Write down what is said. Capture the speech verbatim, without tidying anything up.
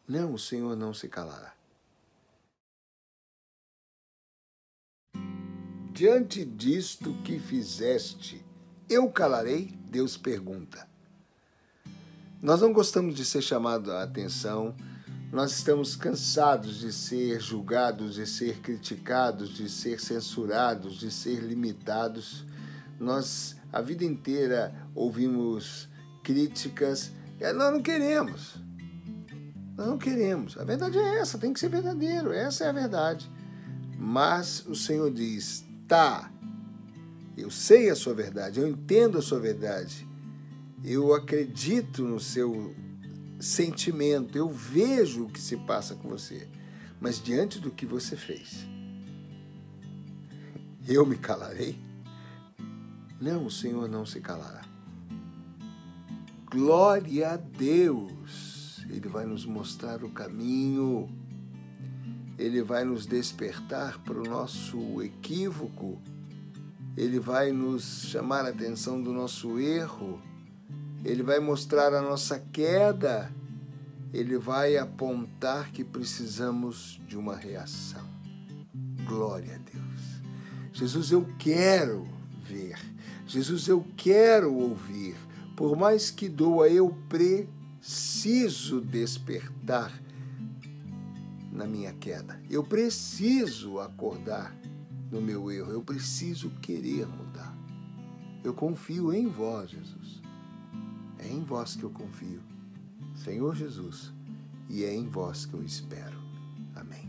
Não, o Senhor não se calará. Diante disto que fizeste, eu calarei? Deus pergunta. Nós não gostamos de ser chamados a atenção, nós estamos cansados de ser julgados, de ser criticados, de ser censurados, de ser limitados. Nós, a vida inteira, ouvimos críticas. Nós não queremos. Nós não queremos. A verdade é essa, tem que ser verdadeiro. Essa é a verdade. Mas o Senhor diz, tá, eu sei a sua verdade, eu entendo a sua verdade, eu acredito no seu sentimento, eu vejo o que se passa com você, mas diante do que você fez, eu me calarei? Não, o Senhor não se calará. Glória a Deus! Ele vai nos mostrar o caminho, Ele vai nos despertar para o nosso equívoco, Ele vai nos chamar a atenção do nosso erro, Ele vai mostrar a nossa queda, Ele vai apontar que precisamos de uma reação. Glória a Deus. Jesus, eu quero ver. Jesus, eu quero ouvir. Por mais que doa, eu preciso despertar na minha queda. Eu preciso acordar no meu erro. Eu preciso querer mudar. Eu confio em vós, Jesus. É em vós que eu confio, Senhor Jesus, e é em vós que eu espero. Amém.